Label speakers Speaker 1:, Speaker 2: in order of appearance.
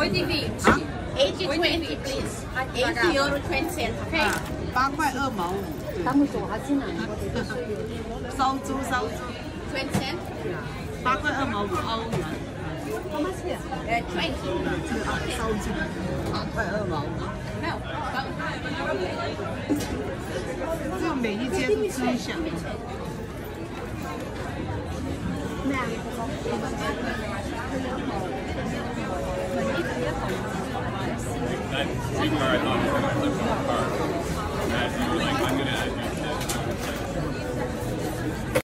Speaker 1: 啊
Speaker 2: 80-20 please. 80 euro 20 cents. Okay.
Speaker 1: 8块2毛5。
Speaker 3: 他们说还进来，
Speaker 1: 烧猪
Speaker 2: 20 cents.
Speaker 1: 8块2毛5欧元。
Speaker 2: How much here? 20.
Speaker 1: 这个烧猪8块2毛5。
Speaker 2: No.
Speaker 1: 这个每一间都吃一下。
Speaker 4: That same car I thought was going to flip on the car. And you were like, I'm going to